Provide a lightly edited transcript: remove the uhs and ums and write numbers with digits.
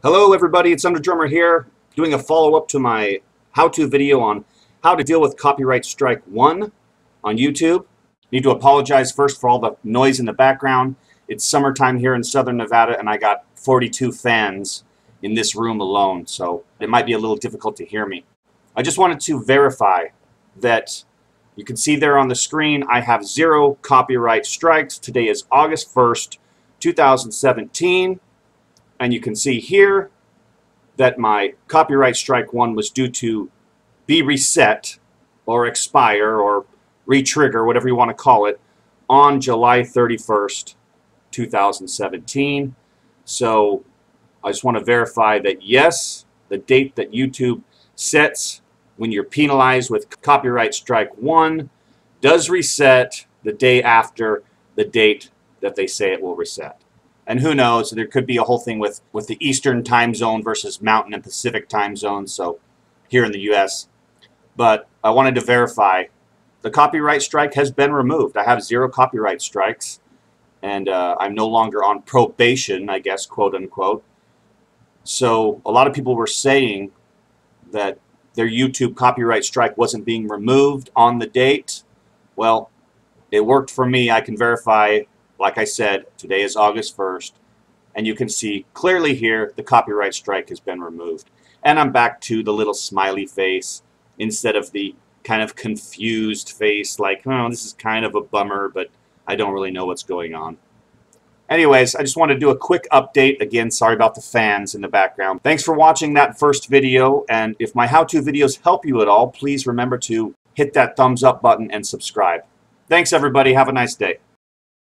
Hello everybody, it's Drummer here, doing a follow-up to my how-to video on how to deal with copyright strike 1 on YouTube. Need to apologize first for all the noise in the background. It's summertime here in southern Nevada and I got 42 fans in this room alone, so it might be a little difficult to hear me. I just wanted to verify that you can see there on the screen I have 0 copyright strikes. Today is August 1st, 2017. And you can see here that my copyright strike 1 was due to be reset or expire or re-trigger, whatever you want to call it, on July 31st, 2017. So I just want to verify that yes, the date that YouTube sets when you're penalized with copyright strike 1 does reset the day after the date that they say it will reset. And who knows, there could be a whole thing with the Eastern time zone versus Mountain and Pacific time zones, so here in the US. But I wanted to verify the copyright strike has been removed. I have 0 copyright strikes, and I'm no longer on probation, I guess, quote unquote. So a lot of people were saying that their YouTube copyright strike wasn't being removed on the date. Well, it worked for me. I can verify. Like I said, today is August 1st, and you can see clearly here the copyright strike has been removed. And I'm back to the little smiley face instead of the kind of confused face like, oh, this is kind of a bummer, but I don't really know what's going on. Anyways, I just wanted to do a quick update. Again, sorry about the fans in the background. Thanks for watching that first video, and if my how-to videos help you at all, please remember to hit that thumbs up button and subscribe. Thanks, everybody. Have a nice day.